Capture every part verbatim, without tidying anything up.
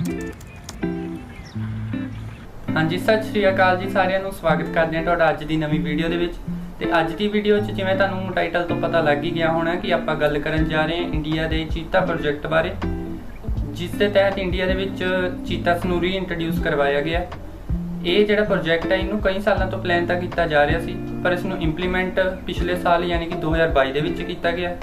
हाँ जी, सत श्री अकाल जी सारिਆਂ ਨੂੰ स्वागत करते हैं ਤੁਹਾਡਾ ਅੱਜ ਦੀ ਨਵੀਂ ਵੀਡੀਓ ਦੇ ਵਿੱਚ। ਤੇ ਅੱਜ ਦੀ ਵੀਡੀਓ 'ਚ ਜਿਵੇਂ ਤੁਹਾਨੂੰ ਟਾਈਟਲ ਤੋਂ ਪਤਾ ਲੱਗ ਹੀ ਗਿਆ ਹੋਣਾ ਕਿ ਆਪਾਂ ਗੱਲ ਕਰਨ ਜਾ ਰਹੇ ਹਾਂ ਇੰਡੀਆ ਦੇ ਚੀਤਾ ਪ੍ਰੋਜੈਕਟ ਬਾਰੇ, ਜਿਸ ਦੇ ਤਹਿਤ ਇੰਡੀਆ ਦੇ ਵਿੱਚ ਚੀਤਾਸ ਨੂੰ ਰੀਇੰਟਰੋਡਿਊਸ ਕਰਵਾਇਆ ਗਿਆ। ਇਹ ਜਿਹੜਾ ਪ੍ਰੋਜੈਕਟ ਹੈ ਇਹਨੂੰ ਕਈ ਸਾਲਾਂ ਤੋਂ ਪਲਾਨ ਤਾਂ ਕੀਤਾ ਜਾ ਰਿਹਾ ਸੀ, ਪਰ ਇਸ ਨੂੰ ਇੰਪਲੀਮੈਂਟ ਪਿਛਲੇ ਸਾਲ ਯਾਨੀ ਕਿ ਦੋ ਹਜ਼ਾਰ ਬਾਈ ਦੇ ਵਿੱਚ ਕੀਤਾ ਗਿਆ।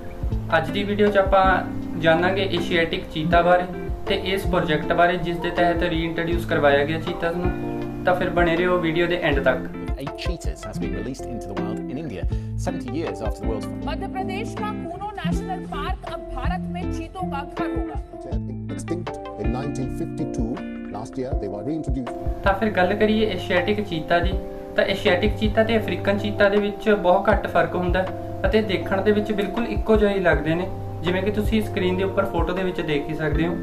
ਅੱਜ ਦੀ ਵੀਡੀਓ 'ਚ ਆਪਾਂ ਜਾਣਾਂਗੇ ਏਸ਼ੀਆਟਿਕ ਚੀਤਾ ਬਾਰੇ ਤੇ ਇਸ ਪ੍ਰੋਜੈਕਟ बारे जिस दे तहत रीइंट्रोड्यूस करवाया गया चीतास नूं। तां फिर बने रहियो वीडियो दे एंड तक। Eight cheetahs has been released into the wild in India, seventy years after the world's. Madhya Pradesh का कूनो नेशनल पार्क अब भारत में चीतों का घर होगा। Extinct in nineteen fifty-two, last year they were reintroduced. तां फिर गल करिए एशियाटिक चीता दी। तां एशियाटिक चीता ते अफ्रीकन चीता दे विच बहुत घੱਟ फर्क हुंदा ਅਤੇ ਦੇਖਣ ਦੇ ਵਿੱਚ ਬਿਲਕੁਲ ਇੱਕੋ ਜਿਹੇ ਹੀ ਲੱਗਦੇ ਨੇ, ਜਿਵੇਂ ਕਿ ਤੁਸੀਂ ਸਕਰੀਨ ਦੇ ਉੱਪਰ ਫੋਟੋ ਦੇ ਵਿੱਚ ਦੇਖ ਹੀ ਸਕਦੇ ਹੋ।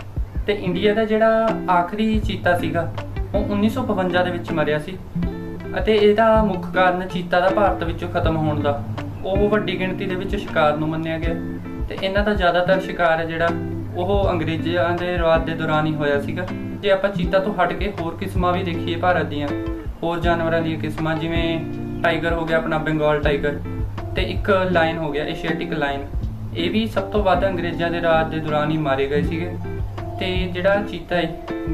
ਤੇ ਇੰਡੀਆ ਦਾ ਜਿਹੜਾ ਆਖਰੀ ਚੀਤਾ ਸੀਗਾ ਉਹ ਉੱਨੀ ਸੌ ਬਵੰਜਾ ਦੇ ਵਿੱਚ ਮਰਿਆ ਸੀ ਅਤੇ ਇਹਦਾ ਮੁੱਖ ਕਾਰਨ ਚੀਤਾ ਦਾ ਭਾਰਤ ਵਿੱਚੋਂ ਖਤਮ ਹੋਣ ਦਾ ਉਹ ਵੱਡੀ ਗਿਣਤੀ ਦੇ ਵਿੱਚ ਸ਼ਿਕਾਰ ਨੂੰ ਮੰਨਿਆ ਗਿਆ। ਤੇ ਇਹਨਾਂ ਦਾ ਜ਼ਿਆਦਾਤਰ ਸ਼ਿਕਾਰ ਹੈ ਜਿਹੜਾ ਉਹ ਅੰਗਰੇਜ਼ਾਂ ਦੇ ਰਾਜ ਦੇ ਦੌਰਾਨ ਹੀ ਹੋਇਆ ਸੀਗਾ। ਜੇ ਆਪਾਂ ਚੀਤਾ ਤੋਂ ਹਟ ਕੇ ਹੋਰ ਕਿਸਮਾਂ ਵੀ ਦੇਖੀਏ ਭਾਰਤ ਦੀਆਂ, ਹੋਰ ਜਾਨਵਰਾਂ ਦੀਆਂ ਕਿਸਮਾਂ ਜਿਵੇਂ ਟਾਈਗਰ ਹੋ ਗਿਆ ਆਪਣਾ ਬੰਗਾਲ ਟਾਈਗਰ, ਤੇ ਇੱਕ ਲਾਇਨ ਹੋ ਗਿਆ ਏਸ਼ੀਆਟਿਕ ਲਾਇਨ, ਇਹ ਵੀ ਸਭ ਤੋਂ ਵੱਧ ਅੰਗਰੇਜ਼ਾਂ ਦੇ ਰਾਜ ਦੇ ਦੌਰਾਨ ਹੀ ਮਾਰੇ ਗਏ ਸੀਗੇ। ਤੇ ਜਿਹੜਾ ਚੀਤਾ ਹੈ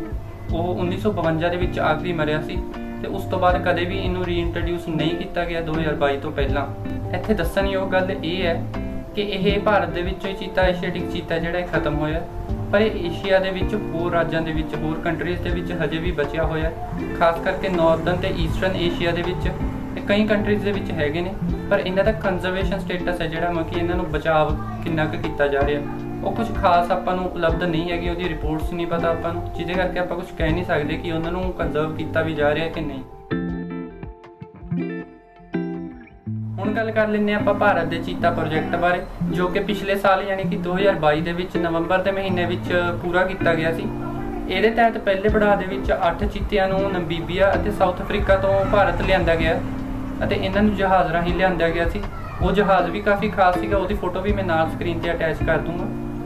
ਉਹ ਉੱਨੀ ਸੌ ਬਵੰਜਾ ਦੇ ਵਿੱਚ ਆਖਰੀ ਮਰਿਆ ਸੀ ਤੇ ਉਸ ਤੋਂ ਬਾਅਦ ਕਦੇ ਵੀ ਇਹਨੂੰ ਰੀਇੰਟਰੋਡਿਊਸ ਨਹੀਂ ਕੀਤਾ ਗਿਆ ਦੋ ਹਜ਼ਾਰ ਬਾਈ ਤੋਂ ਪਹਿਲਾਂ। ਇੱਥੇ ਦੱਸਣਯੋਗ ਗੱਲ ਇਹ ਹੈ ਕਿ ਇਹ ਭਾਰਤ ਦੇ ਵਿੱਚੋਂ ਹੀ ਚੀਤਾ ਏਸ਼ੀਆਟਿਕ ਚੀਤਾ ਜਿਹੜਾ ਇਹ ਖਤਮ ਹੋਇਆ, ਪਰ ਇਹ ਏਸ਼ੀਆ ਦੇ ਵਿੱਚ ਹੋਰ ਰਾਜਾਂ ਦੇ ਵਿੱਚ ਹੋਰ ਕੰਟਰੀਜ਼ ਦੇ ਵਿੱਚ ਹਜੇ ਵੀ ਬਚਿਆ ਹੋਇਆ, ਖਾਸ ਕਰਕੇ ਨਾਰਥਰਨ ਤੇ ਈਸਟਰਨ ਏਸ਼ੀਆ ਦੇ ਵਿੱਚ ਕਈ ਕੰਟਰੀਜ਼ ਦੇ ਵਿੱਚ ਹੈਗੇ ਨੇ। ਪਰ ਇਹਨਾਂ ਦਾ ਕੰਜ਼ਰਵੇਸ਼ਨ ਸਟੇਟਸ ਹੈ ਜਿਹੜਾ ਮਤਲਬ ਕਿ ਇਹਨਾਂ ਨੂੰ ਬਚਾਵ ਕਿੰਨਾ ਕੁ ਕੀਤਾ ਜਾ ਰਿਹਾ ਉਹ ਕੁਝ ਖਾਸ ਆਪਾਂ ਨੂੰ ਉਪਲਬਧ ਨਹੀਂ ਹੈਗੀ, ਉਹਦੀ ਰਿਪੋਰਟਸ ਨਹੀਂ ਪਤਾ ਆਪਾਂ ਨੂੰ, ਜਿਹਦੇ ਕਰਕੇ ਆਪਾਂ ਕੁਝ ਕਹਿ ਨਹੀਂ ਸਕਦੇ ਕਿ ਉਹਨਾਂ ਨੂੰ ਕੰਜ਼ਰਵ ਕੀਤਾ ਵੀ ਜਾ ਰਿਹਾ ਕਿ ਨਹੀਂ। ਹੁਣ ਗੱਲ ਕਰ ਲੈਂਦੇ ਆਪਾਂ ਭਾਰਤ ਦੇ ਚੀਤਾ ਪ੍ਰੋਜੈਕਟ ਬਾਰੇ, ਜੋ ਕਿ ਪਿਛਲੇ ਸਾਲ ਯਾਨੀ ਕਿ ਦੋ ਹਜ਼ਾਰ ਬਾਈ ਦੇ ਵਿੱਚ ਨਵੰਬਰ ਦੇ ਮਹੀਨੇ ਵਿੱਚ ਪੂਰਾ ਕੀਤਾ ਗਿਆ ਸੀ। ਇਹਦੇ ਤਹਿਤ ਪਹਿਲੇ ਪੜਾਅ ਦੇ ਵਿੱਚ ਅੱਠ ਚੀਤਿਆਂ ਨੂੰ ਨਮੀਬੀਆ ਅਤੇ ਸਾਊਥ ਅਫਰੀਕਾ ਤੋਂ ਭਾਰਤ ਲਿਆਂਦਾ ਗਿਆ ਅਤੇ ਇਹਨਾਂ ਨੂੰ ਜਹਾਜ਼ ਰਾਹੀਂ ਲਿਆਂਦਾ ਗਿਆ ਸੀ। ਉਹ ਜਹਾਜ਼ ਵੀ ਕਾਫੀ ਖਾਸ ਸੀਗਾ, ਉਹਦੀ ਫੋਟੋ ਵੀ ਮੈਂ ਨਾਲ ਸਕਰੀਨ ਤੇ ਅਟੈਚ ਕਰ ਦੂੰਗਾ।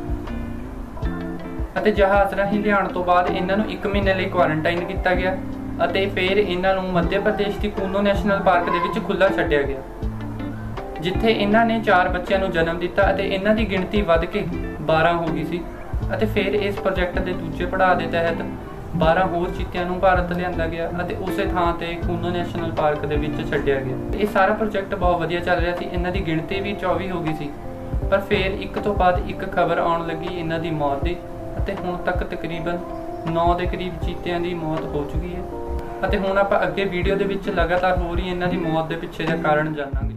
ਅਤੇ ਜਹਾਜ਼ ਰਾਹੀਂ ਲਿਆਉਣ ਤੋਂ ਬਾਅਦ ਇਹਨਾਂ ਨੂੰ ਇੱਕ ਮਹੀਨੇ ਲਈ ਕੁਆਰੰਟਾਈਨ ਕੀਤਾ ਗਿਆ ਅਤੇ ਫਿਰ ਇਹਨਾਂ ਨੂੰ ਮੱਧ ਪ੍ਰਦੇਸ਼ ਦੀ ਕੂਨੋ ਨੈਸ਼ਨਲ ਪਾਰਕ ਦੇ ਵਿੱਚ ਖੁੱਲ੍ਹਾ ਛੱਡਿਆ ਗਿਆ, ਜਿੱਥੇ ਇਹਨਾਂ ਨੇ ਚਾਰ ਬੱਚਿਆਂ ਨੂੰ ਜਨਮ ਦਿੱਤਾ ਅਤੇ ਇਹਨਾਂ ਦੀ ਗਿਣਤੀ ਵੱਧ ਕੇ ਬਾਰਾਂ ਹੋ ਗਈ ਸੀ। ਅਤੇ ਫਿਰ ਇਸ ਪ੍ਰੋਜੈਕਟ ਦੇ ਦੂਜੇ ਪੜਾਅ ਦੇ ਤਹਿਤ ਬਾਰਾਂ ਹੋਰ ਚੀਤਿਆਂ ਨੂੰ ਭਾਰਤ ਲਿਆਂਦਾ ਗਿਆ ਅਤੇ ਉਸੇ ਥਾਂ ਤੇ ਕੂਨੋ ਨੈਸ਼ਨਲ ਪਾਰਕ ਦੇ ਵਿੱਚ ਛੱਡਿਆ ਗਿਆ। ਇਹ ਸਾਰਾ ਪ੍ਰੋਜੈਕਟ ਬਹੁਤ ਵਧੀਆ ਚੱਲ ਰਿਹਾ ਸੀ, ਇਹਨਾਂ ਦੀ ਗਿਣਤੀ ਵੀ ਚੌਵੀ ਹੋ ਗਈ ਸੀ। ਪਰ ਫਿਰ ਇੱਕ ਤੋਂ ਬਾਅਦ ਇੱਕ ਖਬਰ ਆਉਣ ਲੱਗੀ ਇਹਨਾਂ ਦੀ ਮੌਤ ਦੀ ਅਤੇ ਹੁਣ ਤੱਕ ਤਕਰੀਬਨ ਨੌ ਦੇ ਕਰੀਬ ਚੀਤਿਆਂ ਦੀ ਮੌਤ ਹੋ ਚੁੱਕੀ ਹੈ। ਅਤੇ ਹੁਣ ਆਪਾਂ ਅੱਗੇ ਵੀਡੀਓ ਦੇ ਵਿੱਚ ਲਗਾਤਾਰ ਹੋ ਰਹੀ ਇਹਨਾਂ ਦੀ ਮੌਤ ਦੇ ਪਿੱਛੇ ਦਾ ਕਾਰਨ ਜਾਣਾਂਗੇ।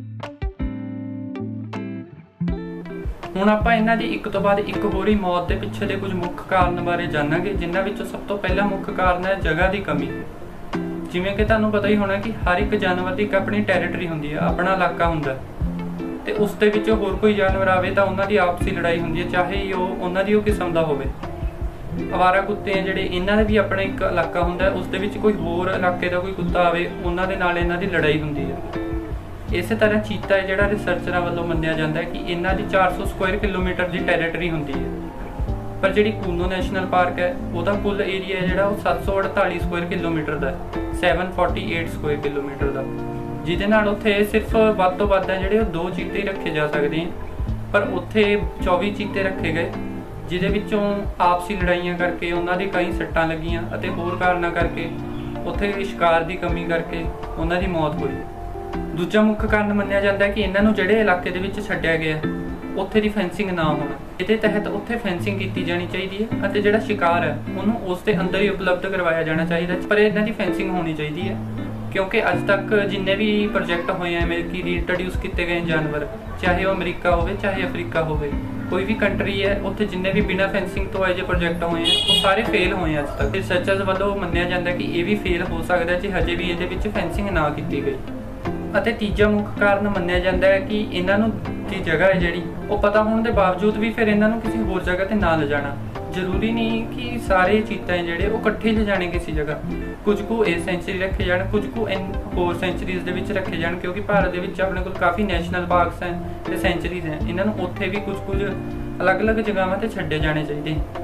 ਹੁਣ ਆਪਾਂ ਇਹਨਾਂ ਦੀ ਇੱਕ ਤੋਂ ਬਾਅਦ ਇੱਕ ਹੋਰ ਹੀ ਮੌਤ ਦੇ ਪਿੱਛੇ ਦੇ ਕੁਝ ਮੁੱਖ ਕਾਰਨ ਬਾਰੇ ਜਾਣਾਂਗੇ, ਜਿਨ੍ਹਾਂ ਵਿੱਚੋਂ ਸਭ ਤੋਂ ਪਹਿਲਾ ਮੁੱਖ ਕਾਰਨ ਹੈ ਜਗ੍ਹਾ ਦੀ ਕਮੀ। ਜਿਵੇਂ ਕਿ ਤੁਹਾਨੂੰ ਪਤਾ ਹੀ ਹੋਣਾ ਕਿ ਹਰ ਇੱਕ ਜਾਨਵਰ ਦੀ ਇੱਕ ਆਪਣੀ ਟੈਰੀਟਰੀ ਹੁੰਦੀ ਹੈ, ਆਪਣਾ ਇਲਾਕਾ ਹੁੰਦਾ, ਤੇ ਉਸ ਦੇ ਵਿੱਚ ਹੋਰ ਕੋਈ ਜਾਨਵਰ ਆਵੇ ਤਾਂ ਉਹਨਾਂ ਦੀ ਆਪਸੀ ਲੜਾਈ ਹੁੰਦੀ ਹੈ, ਚਾਹੇ ਉਹ ਉਹਨਾਂ ਦੀ ਉਹ ਕਿਸਮ ਦਾ ਹੋਵੇ। ਅਵਾਰਾ ਕੁੱਤੇ ਆ ਜਿਹੜੇ, ਇਹਨਾਂ ਦਾ ਵੀ ਆਪਣਾ ਇੱਕ ਇਲਾਕਾ ਹੁੰਦਾ, ਉਸ ਦੇ ਵਿੱਚ ਕੋਈ ਹੋਰ ਇਲਾਕੇ ਦਾ ਕੋਈ ਕੁੱਤਾ ਆਵੇ ਉਹਨਾਂ ਦੇ ਨਾਲ ਇਹਨਾਂ ਦੀ ਲੜਾਈ ਹੁੰਦੀ ਹੈ। ਇਸੇ ਤਰ੍ਹਾਂ ਚੀਤਾ ਹੈ ਜਿਹੜਾ ਰਿਸਰਚਰਾਂ ਵੱਲੋਂ ਮੰਨਿਆ ਜਾਂਦਾ ਹੈ ਕਿ ਇਹਨਾਂ ਦੀ ਚਾਰ ਸੌ ਸਕੁਆਇਰ ਕਿਲੋਮੀਟਰ ਦੀ ਟੈਰੀਟਰੀ ਹੁੰਦੀ ਹੈ, ਪਰ ਜਿਹੜੀ ਕੂਨੋ ਨੈਸ਼ਨਲ ਪਾਰਕ ਹੈ ਉਹਦਾ ਕੁੱਲ ਏਰੀਆ ਹੈ ਜਿਹੜਾ ਉਹ ਸੱਤ ਸੌ ਅੜਤਾਲੀ ਸਕੁਆਇਰ ਕਿਲੋਮੀਟਰ ਦਾ ਹੈ, ਸੱਤ ਸੌ ਅੜਤਾਲੀ ਸਕੁਆਇਰ ਕਿਲੋਮੀਟਰ ਦਾ, ਜਿਹਦੇ ਨਾਲ ਉੱਥੇ ਸਿਰਫ ਵੱਧ ਤੋਂ ਵੱਧ ਹੈ ਜਿਹੜੇ ਉਹ ਦੋ ਚੀਤੇ ਹੀ ਰੱਖੇ ਜਾ ਸਕਦੇ ਹਨ। ਪਰ ਉੱਥੇ ਚੌਵੀ ਚੀਤੇ ਰੱਖੇ ਗਏ, ਜਿਹਦੇ ਵਿੱਚੋਂ ਆਪਸੀ ਲੜਾਈਆਂ ਕਰਕੇ ਉਹਨਾਂ ਦੀ ਕਈ ਸੱਟਾਂ ਲੱਗੀਆਂ ਅਤੇ ਹੋਰ ਕਾਰਨਾਂ ਕਰਕੇ ਉੱਥੇ ਸ਼ਿਕਾਰ ਦੀ ਕਮੀ ਕਰਕੇ ਉਹਨਾਂ ਦੀ ਮੌਤ ਹੋਈ। ਦੂਜਾ ਮੁੱਖ ਕਾਰਨ ਮੰਨਿਆ ਜਾਂਦਾ ਕਿ ਇਹਨਾਂ ਨੂੰ ਜਿਹੜੇ ਇਲਾਕੇ ਦੇ ਵਿੱਚ ਛੱਡਿਆ ਗਿਆ ਉੱਥੇ ਦੀ ਫੈਂਸਿੰਗ ਨਾ ਹੋਣਾ। ਇਹਦੇ ਤਹਿਤ ਉੱਥੇ ਫੈਂਸਿੰਗ ਕੀਤੀ ਜਾਣੀ ਚਾਹੀਦੀ ਹੈ ਅਤੇ ਜਿਹੜਾ ਸ਼ਿਕਾਰ ਹੈ ਉਹਨੂੰ ਉਸ ਦੇ ਅੰਦਰ ਹੀ ਉਪਲਬਧ ਕਰਵਾਇਆ ਜਾਣਾ ਚਾਹੀਦਾ, ਪਰ ਇਹਨਾਂ ਦੀ ਫੈਂਸਿੰਗ ਹੋਣੀ ਚਾਹੀਦੀ ਹੈ। ਕਿਉਂਕਿ ਅੱਜ ਤੱਕ ਜਿੰਨੇ ਵੀ ਪ੍ਰੋਜੈਕਟ ਹੋਏ ਆ ਮੇਰੇ ਕਿ ਰੀਇੰਟਰੋਡਿਊਸ ਕੀਤੇ ਗਏ ਜਾਨਵਰ, ਚਾਹੇ ਉਹ ਅਮਰੀਕਾ ਹੋਵੇ ਚਾਹੇ ਅਫਰੀਕਾ ਹੋਵੇ, ਕੋਈ ਵੀ ਕੰਟਰੀ ਹੈ, ਉੱਥੇ ਜਿੰਨੇ ਵੀ ਬਿਨਾਂ ਫੈਂਸਿੰਗ ਤੋਂ ਆਏ ਜੇ ਪ੍ਰੋਜੈਕਟ ਹੋਏ ਆ ਉਹ ਸਾਰੇ ਫੇਲ ਹੋਏ ਅੱਜ ਤੱਕ। ਰਿਸਰਚਰਸ ਵੱਲੋਂ ਮੰਨਿਆ ਜਾਂਦਾ ਕਿ ਇਹ ਵੀ ਫੇਲ ਹੋ ਸਕਦਾ ਜੇ ਹਜੇ ਵੀ ਇਹਦੇ ਵਿੱਚ ਫੈਂਸਿੰਗ ਨਾ ਕੀਤੀ ਗਈ। ਅਤੇ ਤੀਜਾ ਮੁੱਖ ਕਾਰਨ ਮੰਨਿਆ ਜਾਂਦਾ ਹੈ ਕਿ ਇਹਨਾਂ ਨੂੰ ਦੀ ਜਗ੍ਹਾ ਹੈ ਜਿਹੜੀ ਉਹ ਪਤਾ ਹੋਣ ਦੇ ਬਾਵਜੂਦ ਵੀ ਫਿਰ ਇਹਨਾਂ ਨੂੰ ਕਿਸੇ ਹੋਰ ਜਗ੍ਹਾ ਤੇ ਨਾ ਲਿਜਾਣਾ। ਜ਼ਰੂਰੀ ਨਹੀਂ ਕਿ ਸਾਰੇ ਚੀਤੇ ਜਿਹੜੇ ਉਹ ਇਕੱਠੇ ਲਿਜਾਣੇ ਕਿਸੇ ਜਗ੍ਹਾ, ਕੁਝ ਕੁ ਇਹ ਸੈਂਚਰੀ ਰੱਖੇ ਜਾਣ, ਕੁਝ ਕੁ ਇਨ ਹੋਰ ਸੈਂਚਰੀਜ਼ ਦੇ ਵਿੱਚ ਰੱਖੇ ਜਾਣ, ਕਿਉਂਕਿ ਭਾਰਤ ਦੇ ਵਿੱਚ ਆਪਣੇ ਕੋਲ ਕਾਫੀ ਨੈਸ਼ਨਲ ਪਾਰਕਸ ਹਨ ਤੇ ਸੈਂਚਰੀਜ਼ ਹਨ। ਇਹਨਾਂ ਨੂੰ ਉੱਥੇ ਵੀ ਕੁਝ ਕੁਝ ਅਲੱਗ ਅਲੱਗ ਜਗ੍ਹਾਵਾਂ ਤੇ ਛੱਡੇ ਜਾਣੇ ਚਾਹੀਦੇ।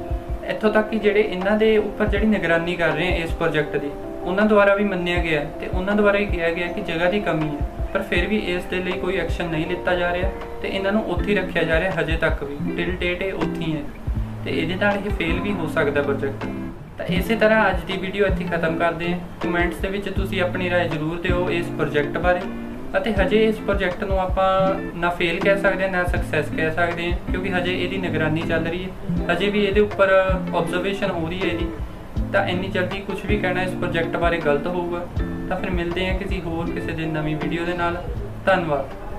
ਇੱਥੋਂ ਤੱਕ ਕਿ ਜਿਹੜੇ ਇਹਨਾਂ ਦੇ ਉੱਪਰ ਜਿਹੜੀ ਨਿਗਰਾਨੀ ਕਰ ਰਹੇ ਆ ਇਸ ਪ੍ਰੋਜੈਕਟ ਦੀ, ਉਹਨਾਂ ਦੁਆਰਾ ਵੀ ਮੰਨਿਆ ਗਿਆ ਤੇ ਉਹਨਾਂ ਦੁਆਰਾ ਹੀ ਕਿਹਾ ਗਿਆ ਕਿ ਜਗ੍ਹਾ ਦੀ ਕਮੀ ਹੈ, ਪਰ ਫਿਰ ਵੀ ਇਸ ਦੇ ਲਈ ਕੋਈ ਐਕਸ਼ਨ ਨਹੀਂ ਲਿੱਤਾ ਜਾ ਰਿਹਾ ਤੇ ਇਹਨਾਂ ਨੂੰ ਉੱਥੇ ਹੀ ਰੱਖਿਆ ਜਾ ਰਿਹਾ ਹਜੇ ਤੱਕ ਵੀ। ਟਿਲ ਡੇਟ ਇਹ ਉੱਥੇ ਹੀ ਹੈ ਤੇ ਇਹਦੇ ਨਾਲ ਇਹ ਫੇਲ ਵੀ ਹੋ ਸਕਦਾ ਪ੍ਰੋਜੈਕਟ। ਤਾਂ ਇਸੇ ਤਰ੍ਹਾਂ ਅੱਜ ਦੀ ਵੀਡੀਓ ਇੱਥੇ ਖਤਮ ਕਰਦੇ ਹਾਂ। ਕਮੈਂਟਸ ਦੇ ਵਿੱਚ ਤੁਸੀਂ ਆਪਣੀ ਰਾਏ ਜ਼ਰੂਰ ਦਿਓ ਇਸ ਪ੍ਰੋਜੈਕਟ ਬਾਰੇ, ਅਤੇ ਹਜੇ ਇਸ ਪ੍ਰੋਜੈਕਟ ਨੂੰ ਆਪਾਂ ਨਾ ਫੇਲ ਕਹਿ ਸਕਦੇ ਹਾਂ ਨਾ ਸਕਸੈਸ ਕਹਿ ਸਕਦੇ ਹਾਂ, ਕਿਉਂਕਿ ਹਜੇ ਇਹਦੀ ਨਿਗਰਾਨੀ ਚੱਲ ਰਹੀ ਹੈ, ਹਜੇ ਵੀ ਇਹਦੇ ਉੱਪਰ ਆਬਜ਼ਰਵੇਸ਼ਨ ਹੋ ਰਹੀ ਹੈ ਇਹਦੀ। ਤਾਂ ਇੰਨੀ ਜਲਦੀ ਕੁਝ ਵੀ ਕਹਿਣਾ ਇਸ ਪ੍ਰੋਜੈਕਟ ਬਾਰੇ ਗਲਤ ਹੋਊਗਾ। ਤਾਂ ਫਿਰ ਮਿਲਦੇ ਹਾਂ ਕਿਸੇ ਹੋਰ ਕਿਸੇ ਦਿਨ ਨਵੀਂ ਵੀਡੀਓ ਦੇ ਨਾਲ। ਧੰਨਵਾਦ।